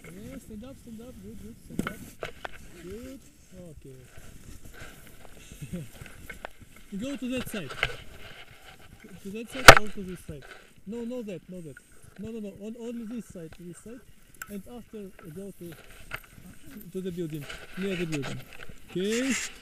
Yeah, stand up, stand up. Good, good. Stand up. Good. Okay. Go to that side. To that side or to this side. No, no that, no that. No, no, no. Only this side, and after go to the building, near the building. Okay.